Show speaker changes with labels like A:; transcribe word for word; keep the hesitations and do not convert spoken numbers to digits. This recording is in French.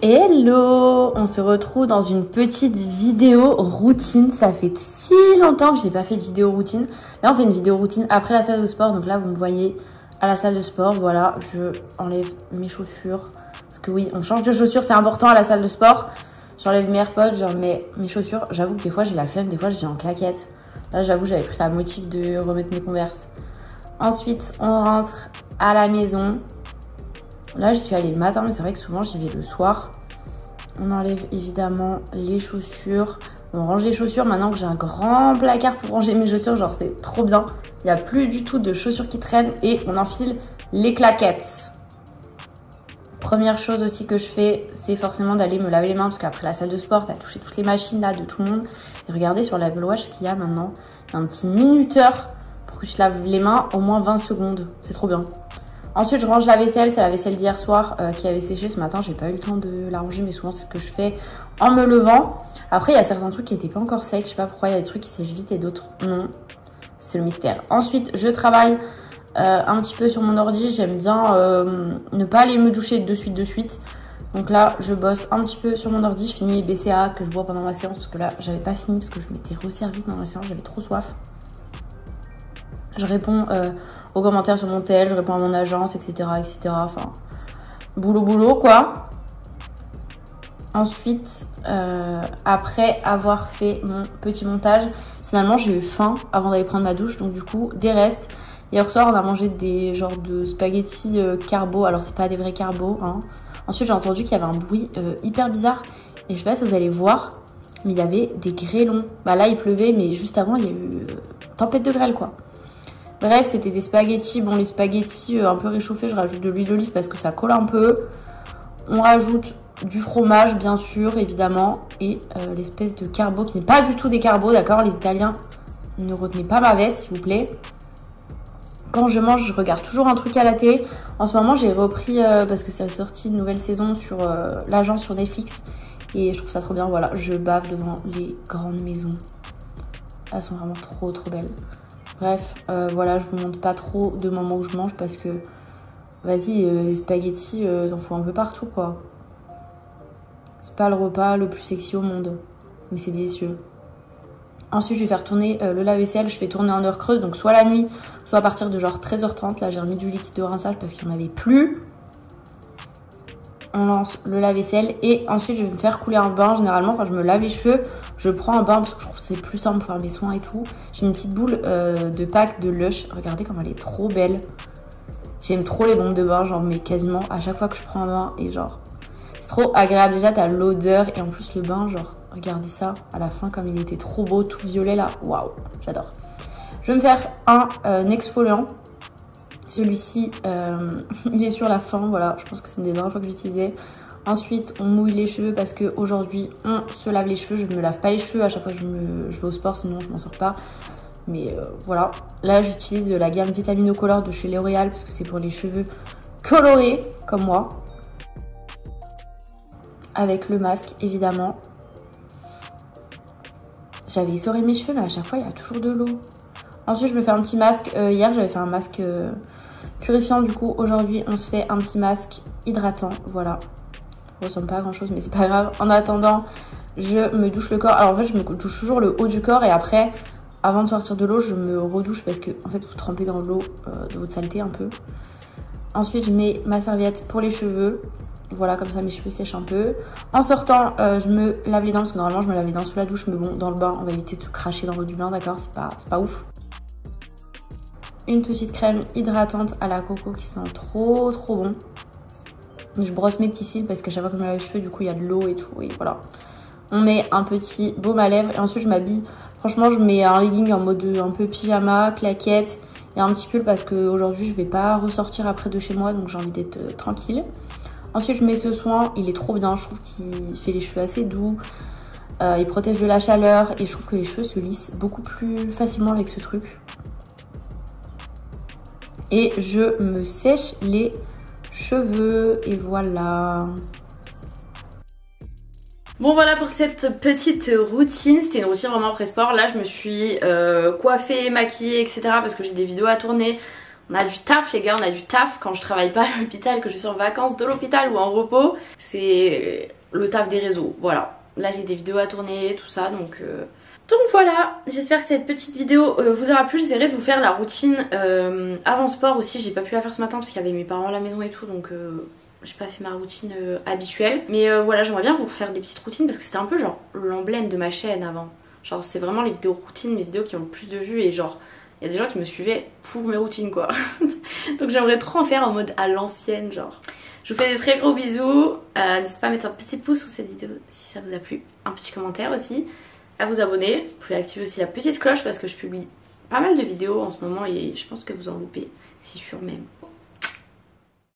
A: Hello, on se retrouve dans une petite vidéo routine. Ça fait si longtemps que j'ai pas fait de vidéo routine. Là on fait une vidéo routine après la salle de sport. Donc là vous me voyez à la salle de sport. Voilà, je enlève mes chaussures. Parce que oui, on change de chaussures, c'est important à la salle de sport. J'enlève mes AirPods, je remets mes chaussures. J'avoue que des fois j'ai la flemme, des fois je viens en claquette. Là j'avoue j'avais pris la motive de remettre mes Converse. Ensuite on rentre à la maison. Là, j'y suis allée le matin, mais c'est vrai que souvent, j'y vais le soir. On enlève évidemment les chaussures. On range les chaussures. Maintenant que j'ai un grand placard pour ranger mes chaussures, genre, c'est trop bien. Il n'y a plus du tout de chaussures qui traînent et on enfile les claquettes. Première chose aussi que je fais, c'est forcément d'aller me laver les mains parce qu'après la salle de sport, t'as touché toutes les machines là de tout le monde. Et regardez sur l'Apple Watch ce qu'il y a maintenant. Il y a un petit minuteur pour que je lave les mains au moins vingt secondes. C'est trop bien. Ensuite, je range la vaisselle. C'est la vaisselle d'hier soir euh, qui avait séché ce matin. J'ai pas eu le temps de la ranger, mais souvent, c'est ce que je fais en me levant. Après, il y a certains trucs qui n'étaient pas encore secs. Je sais pas pourquoi, il y a des trucs qui sèchent vite et d'autres non. C'est le mystère. Ensuite, je travaille euh, un petit peu sur mon ordi. J'aime bien euh, ne pas aller me doucher de suite, de suite. Donc là, je bosse un petit peu sur mon ordi. Je finis mes B C A que je bois pendant ma séance parce que là, j'avais pas fini parce que je m'étais resservie pendant ma séance. J'avais trop soif. Je réponds euh, aux commentaires sur mon tel, je réponds à mon agence, et cetera, et cetera. Enfin, boulot, boulot, quoi. Ensuite, euh, après avoir fait mon petit montage, finalement, j'ai eu faim avant d'aller prendre ma douche. Donc, du coup, des restes. Hier soir, on a mangé des genres de spaghettis euh, carbo. Alors, c'est pas des vrais carbos, hein. Ensuite, j'ai entendu qu'il y avait un bruit euh, hyper bizarre. Et je sais pas si vous allez voir, mais il y avait des grêlons. Bah là, il pleuvait, mais juste avant, il y a eu euh, tempête de grêle, quoi. Bref, c'était des spaghettis. Bon, les spaghettis euh, un peu réchauffés, je rajoute de l'huile d'olive parce que ça colle un peu. On rajoute du fromage, bien sûr, évidemment. Et euh, l'espèce de carbo qui n'est pas du tout des carbos, d'accord? Les Italiens, ne retenez pas ma veste, s'il vous plaît. Quand je mange, je regarde toujours un truc à la télé. En ce moment, j'ai repris, euh, parce que c'est sorti une nouvelle saison sur euh, l'agence sur Netflix. Et je trouve ça trop bien, voilà. Je bave devant les grandes maisons. Elles sont vraiment trop, trop belles. Bref, euh, voilà, je vous montre pas trop de moments où je mange parce que, vas-y, euh, les spaghettis, euh, t'en faut un peu partout, quoi. C'est pas le repas le plus sexy au monde, mais c'est délicieux. Ensuite, je vais faire tourner euh, le lave-vaisselle. Je fais tourner en heure creuse, donc soit la nuit, soit à partir de genre treize heures trente. Là, j'ai remis du liquide de rinçage parce qu'il n'y en avait plus. On lance le lave-vaisselle et ensuite, je vais me faire couler un bain. Généralement, quand je me lave les cheveux, je prends un bain parce que je trouve que c'est plus simple pour faire mes soins et tout. J'ai une petite boule euh, de pack de Lush. Regardez comme elle est trop belle. J'aime trop les bombes de bain, genre, mais quasiment à chaque fois que je prends un bain et genre, c'est trop agréable. Déjà, t'as l'odeur et en plus le bain, genre, regardez ça à la fin comme il était trop beau, tout violet là. Waouh, j'adore. Je vais me faire un euh, exfoliant. Celui-ci, euh, il est sur la fin, voilà, je pense que c'est une des dernières fois que j'utilisais. Ensuite, on mouille les cheveux parce qu'aujourd'hui, on se lave les cheveux. Je ne me lave pas les cheveux à chaque fois que je, me, je vais au sport, sinon je m'en sors pas. Mais euh, voilà, là j'utilise la gamme Vitaminocolor de chez L'Oréal parce que c'est pour les cheveux colorés, comme moi. Avec le masque, évidemment. J'avais essoré mes cheveux, mais à chaque fois, il y a toujours de l'eau. Ensuite, je me fais un petit masque. Euh, hier, j'avais fait un masque euh, purifiant. Du coup, aujourd'hui, on se fait un petit masque hydratant. Voilà. Ça ressemble pas à grand chose, mais c'est pas grave. En attendant, je me douche le corps. Alors, en fait, je me douche toujours le haut du corps. Et après, avant de sortir de l'eau, je me redouche parce que, en fait, vous trempez dans l'eau euh, de votre saleté un peu. Ensuite, je mets ma serviette pour les cheveux. Voilà, comme ça, mes cheveux sèchent un peu. En sortant, euh, je me lave les dents parce que normalement, je me lave les dents sous la douche. Mais bon, dans le bain, on va éviter de cracher dans l'eau du bain, d'accord? C'est pas, c'est pas ouf. Une petite crème hydratante à la coco qui sent trop trop bon. Je brosse mes petits cils parce qu'à chaque fois que je me lave les cheveux, du coup il y a de l'eau et tout. Et voilà. On met un petit baume à lèvres et ensuite je m'habille. Franchement, je mets un legging en mode un peu pyjama, claquette et un petit pull parce qu'aujourd'hui je vais pas ressortir après de chez moi, donc j'ai envie d'être euh, tranquille. Ensuite je mets ce soin, il est trop bien, je trouve qu'il fait les cheveux assez doux. Euh, il protège de la chaleur et je trouve que les cheveux se lissent beaucoup plus facilement avec ce truc. Et je me sèche les cheveux et voilà. Bon voilà pour cette petite routine, c'était une routine vraiment après sport. Là je me suis euh, coiffée, maquillée, et cetera parce que j'ai des vidéos à tourner. On a du taf les gars, on a du taf quand je travaille pas à l'hôpital, que je suis en vacances de l'hôpital ou en repos. C'est le taf des réseaux, voilà. Là j'ai des vidéos à tourner, tout ça, donc... Euh... Donc voilà, j'espère que cette petite vidéo euh, vous aura plu. J'essaierai de vous faire la routine euh, avant sport aussi. J'ai pas pu la faire ce matin parce qu'il y avait mes parents à la maison et tout, donc euh, j'ai pas fait ma routine euh, habituelle. Mais euh, voilà, j'aimerais bien vous faire des petites routines parce que c'était un peu genre l'emblème de ma chaîne avant. Genre c'est vraiment les vidéos routines, mes vidéos qui ont le plus de vues et genre il y a des gens qui me suivaient pour mes routines quoi. Donc j'aimerais trop en faire en mode à l'ancienne genre. Je vous fais des très gros bisous. Euh, N'hésitez pas à mettre un petit pouce sous cette vidéo si ça vous a plu. Un petit commentaire aussi. À vous abonner. Vous pouvez activer aussi la petite cloche parce que je publie pas mal de vidéos en ce moment et je pense que vous en loupez. C'est sûr même.